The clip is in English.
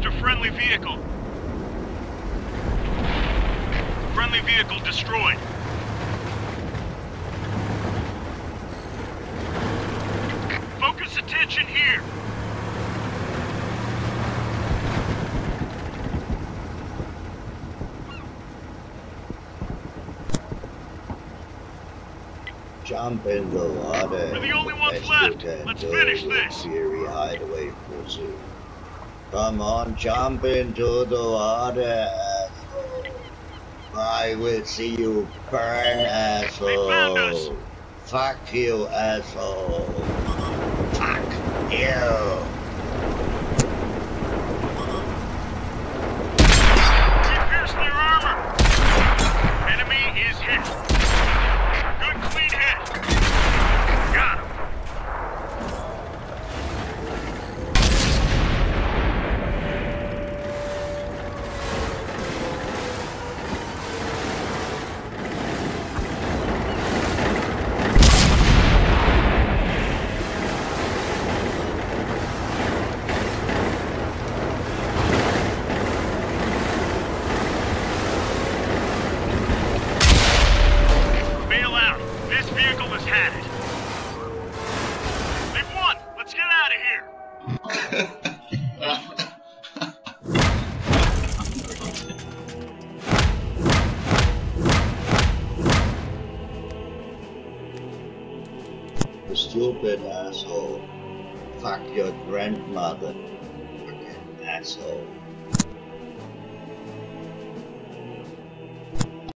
lost a friendly vehicle. Friendly vehicle destroyed. Focus attention here. Jump in the water. We're the only ones left. Let's finish this. Fury hideaway pursuit. Come on, jump into the water, asshole. I will see you burn, asshole. They found us. Fuck you, asshole. Fuck you. We pierced their armor. Enemy is hit. Good clean hit. Got him. Bail out. This vehicle has had it. They've won. Let's get out of here. You stupid asshole. Fuck your grandmother. Fucking asshole.